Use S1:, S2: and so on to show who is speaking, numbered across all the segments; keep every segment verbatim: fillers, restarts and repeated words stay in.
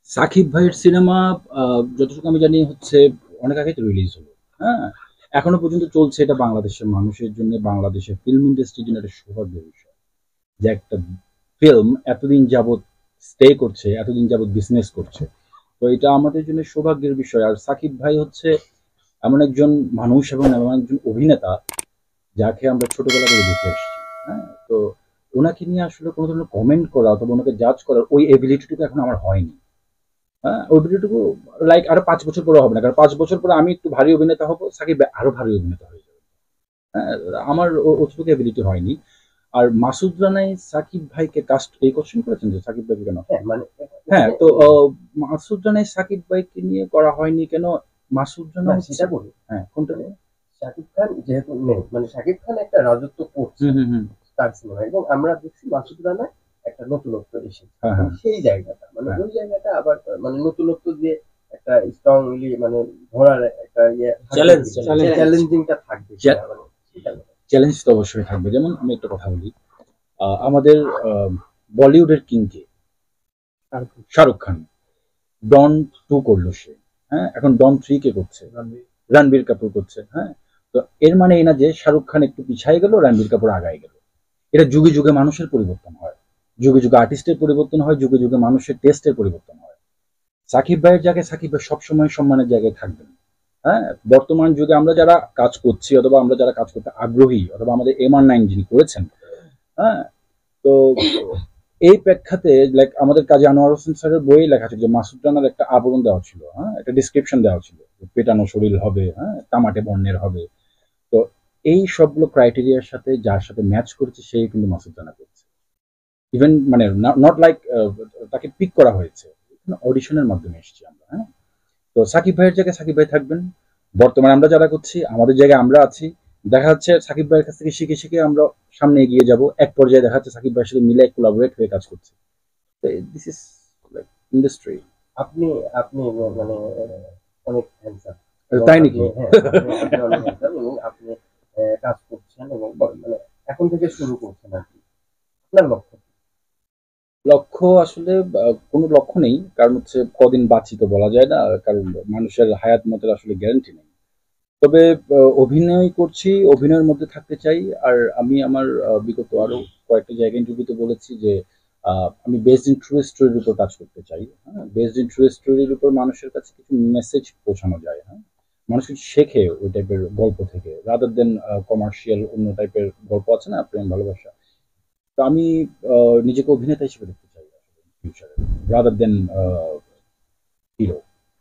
S1: সাকিব ভাইয়ের সিনেমা যতটুকু আমি জানি হচ্ছে অনেক আগে তো রিলিজ হলো। হ্যাঁ, এখনো পর্যন্ত চলছে। এটা বাংলাদেশের মানুষের জন্য, বাংলাদেশের ফিল্ম ইন্ডাস্ট্রির জন্য একটা সৌভাগ্যের বিষয় যে একটা ফিল্ম এতদিন যাবৎ স্টে করছে, এতদিন যাবৎ বিজনেস করছে। তো এটা আমাদের জন্য সৌভাগ্যের বিষয়। আর সাকিব ভাই হচ্ছে এমন একজন মানুষ এবং এমন একজন অভিনেতা যাকে আমরা ছোটবেলা থেকে দেখে আসছি। হ্যাঁ, তো ওনাকে নিয়ে আসলে কোনো ধরনের কমেন্ট করা অথবা ওনাকে জাজ করার ওই এবিলিটিটুকু এখন আমার হয়নি। হ্যাঁ, ওইটুকু লাইক আরো পাঁচ বছর পরে হবে না, কারণ পাঁচ বছর পরে আমি একটু ভারী অভিনেতা হবো, সাকিব আরো ভারী অভিনেতা হয়ে যাবে। হ্যাঁ, আমার ওটুকু এবিলিটি হয়নি। আর মাসুদ রানাই সাকিব ভাইকে কাস্ট এই কোশ্চেন করেছেন যে সাকিব ভাইকে কেন, মানে হ্যাঁ, তো মাসুদ রানাই সাকিব ভাইকে নিয়ে করা হয়নি কেন? মাসুদ রানা সেটা বলি, হ্যাঁ কোনটা?
S2: শাকিব খান যেহেতু নেই, মানে শাকিব খান একটা রাজত্ব করছে তার সিনেমা, এবং আমরা দেখছি মাসুদ রানা একটা নতুনত্ব এসেছে সেই জায়গাটা, মানে ওই জায়গাটা আবার মানে নতুনত্ব দিয়ে একটা স্ট্রংলি মানে ধরার একটা ইয়ে চ্যালেঞ্জ চ্যালেঞ্জিংটা থাকবে।
S1: চ্যালেঞ্জ তো অবশ্যই থাকবে। যেমন আমি একটা কথা বলি, আমাদের বলিউডের কিংকে শাহরুখ খান ডন টু করলো সে, হ্যাঁ, এখন ডন থ্রি কে করছে, রণবীর কাপুর করছে। হ্যাঁ, তো এর মানে এই না যে শাহরুখ খান একটু পিছাই গেল, রণবীর কাপুর আগায় গেল। এটা যুগে যুগে মানুষের পরিবর্তন হয়, যুগে যুগে আর্টিস্টের পরিবর্তন হয়, যুগে যুগে মানুষের টেস্টের পরিবর্তন হয়। সাকিব ভাইয়ের জায়গায় সাকিব ভাই সবসময় সম্মানের জায়গায় থাকবেন। হ্যাঁ, বর্তমান যুগে আমরা যারা কাজ করছি অথবা আমরা যারা কাজ করতে আগ্রহী অথবা আমাদের এম আর নাইন যিনি করেছেন, হ্যাঁ, তো এই প্রেক্ষাতে লাইক আমাদের কাজী আনোয়ার হোসেন স্যারের বই লেখা ছিল যে মাসুদ রানার একটা আবরণ দেওয়া ছিল, হ্যাঁ, একটা ডিসক্রিপশন দেওয়া ছিল, পেটানো শরীর হবে, হ্যাঁ, তামাটে বর্ণের হবে। তো এই সবগুলো ক্রাইটেরিয়ার সাথে যার সাথে ম্যাচ করছে সেই কিন্তু মাসুদ রানা করছে। ইভেন মানে নট লাইক তাকে পিক করা হয়েছে, অডিশনের মাধ্যমে এসেছি আমরা। হ্যাঁ, তো সাকিব ভাইয়ের জায়গায় সাকিব ভাই থাকবেন। বর্তমানে আমরা যারা করছি আমাদের জায়গায় আমরা আছি। দেখা যাচ্ছে সাকিব ভাইয়ের কাছ থেকে শিখে শিখে আমরা সামনে এগিয়ে যাব। এক পর্যায়ে দেখা যাচ্ছে সাকিব ভাইয়ের সাথে মিলে কোলাবোরেট হয়ে কাজ করছে। This is like industry.
S2: আপনি আপনি মানে অনেক হ্যান্ডসাম,
S1: তাই নাকি?
S2: এবং আপনি কাজ করছেন এবং মানে এখন থেকে শুরু করছেন আর কি। আপনার লক্ষ্য?
S1: লক্ষ্য আসলে কোনো লক্ষ্য নেই, কারণ হচ্ছে কদিন বাঁচি তো বলা যায় না, কারণ মানুষের হায়াত মতের আসলে গ্যারান্টি নেই। তবে অভিনয় করছি, অভিনয়ের মধ্যে থাকতে চাই। আর আমি আমার বিগত আরো কয়েকটা জায়গায় ইন্টারভিউতে বলেছি যে আমি বেসড ইন ট্রু স্টোরির উপর কাজ করতে চাই। হ্যাঁ, বেসড ইন ট্রু স্টোরির উপর মানুষের কাছে কিছু মেসেজ পৌঁছানো যায়। হ্যাঁ, মানুষ কিছু শেখে ওই টাইপের গল্প থেকে, রাদার দেন কমার্শিয়াল অন্য টাইপের গল্প আছে না, প্রেম ভালোবাসা। তো আমি নিজেকে অভিনেতা হিসেবে দেখতে চাই ফিউচারে, রাদার দেন হিরো।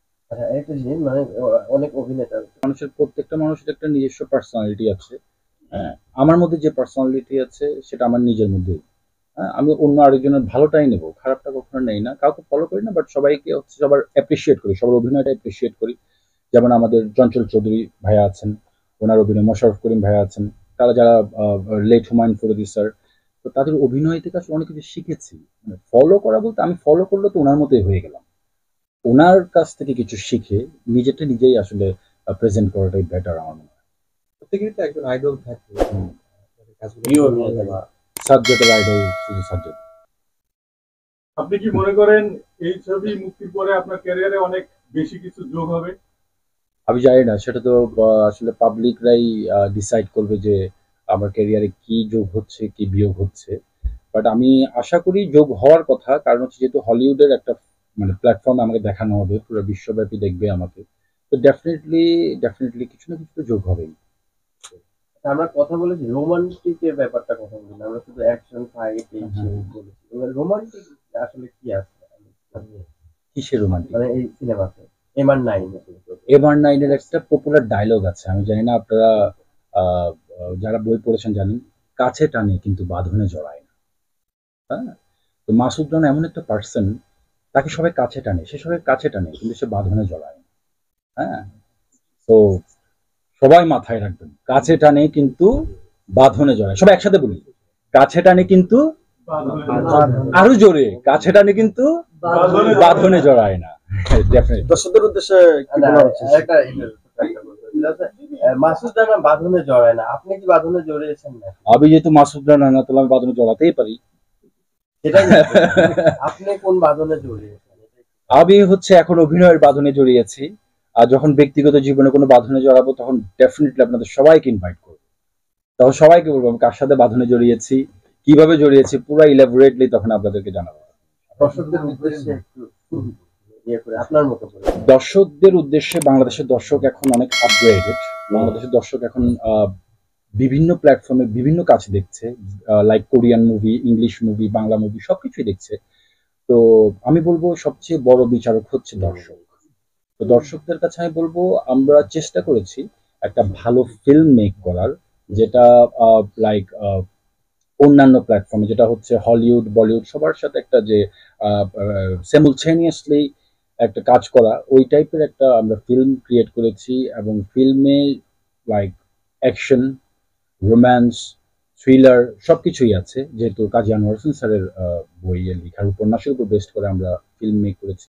S2: মানে অনেক অভিনেতা,
S1: মানুষের প্রত্যেকটা মানুষের একটা নিজস্ব পার্সোনালিটি আছে। হ্যাঁ, আমার মধ্যে যে পার্সোনালিটি আছে সেটা আমার নিজের মধ্যেই। হ্যাঁ, আমি অন্য আরেকজনের ভালোটাই নেব, খারাপটা কখনো নেই না। কাউকে ফলো করি না, বাট সবাইকে হচ্ছে সবার অ্যাপ্রিসিয়েট করি, সবার অভিনয়টা অ্যাপ্রিসিয়েট করি। যেমন আমাদের চঞ্চল চৌধুরী ভাইয়া আছেন, ওনার অভিনয়, মোশাররফ করিম ভাইয়া আছেন, তারা যারা লেট হুমায়ুন ফরিদি স্যার, তো তাদের অভিনয় থেকে আসলে অনেক কিছু শিখেছি। মানে ফলো করা বলতে আমি ফলো করলে তো ওনার মতোই হয়ে গেলাম। ওনার কাছ থেকে কিছু শিখে নিজেটা নিজেই আসলে প্রেজেন্ট করাটাই বেটার আমার মনে হয়।
S2: প্রত্যেকেরই তো একজন আইডল থাকে,
S1: সাবজেক্টের আইডল শুধু সাবজেক্ট।
S3: আপনি কি মনে করেন এই ছবি মুক্তির পরে আপনার ক্যারিয়ারে অনেক বেশি কিছু যোগ হবে?
S1: আমি জানি না, সেটা তো আসলে পাবলিকরাই ডিসাইড করবে যে আমার ক্যারিয়ারে কি যোগ হচ্ছে কি বিয়োগ হচ্ছে। বাট আমি আশা করি যোগ হওয়ার কথা, কারণ হচ্ছে যেহেতু হলিউডের একটা মানে প্ল্যাটফর্ম আমাকে দেখানো হবে, পুরো বিশ্বব্যাপী দেখবে আমাকে, তো ডেফিনেটলি ডেফিনেটলি কিছু না কিছু তো যোগ হবেই।
S2: আমরা কথা বলেছি রোমান্টিকের ব্যাপারটা, কথা বলি না আমরা শুধু অ্যাকশন ফাইট এই বলেছি। রোমান্টিক আসলে কি আছে,
S1: কিসের রোমান্টিক?
S2: মানে এই সিনেমাতে M R nine,
S1: M R nine এর একটা পপুলার ডায়লগ আছে, আমি জানি না আপনারা যারা বই পড়েছেন জানেন, কাছে টানে কিন্তু বাঁধনে জড়ায় না। হ্যাঁ, তো মাসুদ রানা এমন একটা পার্সন, তাকে সবাই কাছে টানে, সে সবাই কাছে টানে কিন্তু সে বাঁধনে জড়ায় না। হ্যাঁ, তো সবাই মাথায় রাখবেন, কাছে টানে কিন্তু বাঁধনে জড়ায়। সবাই একসাথে বলি, কাছে টানে কিন্তু, আরো জোরে, কাছে টানে কিন্তু বাঁধনে জড়ায় না।
S2: দর্শকদের উদ্দেশ্যে মাসুদ রানা বাঁধনে জড়ায় না, আপনি কি বাঁধনে জড়িয়েছেন না?
S1: আমি যেহেতু মাসুদ রানা না, তাহলে আমি বাঁধনে জড়াতেই পারি।
S2: সেটাই, আপনি কোন বাঁধনে জড়িয়েছেন?
S1: আমি হচ্ছে এখন অভিনয়ের বাঁধনে জড়িয়েছি, আর যখন ব্যক্তিগত জীবনে কোনো বাঁধনে জড়াবো তখন ডেফিনেটলি আপনাদের সবাইকে ইনভাইট করবো, তখন সবাইকে বলবো আমি কার সাথে বাঁধনে জড়িয়েছি, কিভাবে জড়িয়েছি, পুরো ইলাবোরেটলি তখন আপনাদেরকে জানাবো।
S2: দর্শকদের উদ্দেশ্যে একটু ইয়ে করে আপনার মতো করে।
S1: দর্শকদের উদ্দেশ্যে বাংলাদেশের দর্শক এখন অনেক আপগ্রেডেড। বাংলাদেশের দর্শক এখন বিভিন্ন প্ল্যাটফর্মে বিভিন্ন কাজ দেখছে, like Korean movie, English movie, Bangla movie সবকিছুই দেখছে। তো আমি বলবো সবচেয়ে বড় বিচারক হচ্ছে দর্শক। তো দর্শকদের কাছে আমি বলবো আমরা চেষ্টা করেছি একটা ভালো ফিল্ম মেক করার, যেটা লাইক অন্যান্য প্ল্যাটফর্মে যেটা হচ্ছে হলিউড বলিউড সবার সাথে একটা যে সিমুলটেনিয়াসলি একটা কাজ করা, ওই টাইপের একটা আমরা ফিল্ম ক্রিয়েট করেছি। এবং ফিল্মে লাইক অ্যাকশন, রোম্যান্স, থ্রিলার সবকিছুই আছে, যেহেতু কাজী আনোয়ার হোসেন স্যারের বইয়ের লেখার উপন্যাসের উপর বেস্ট করে আমরা ফিল্ম মেক করেছি।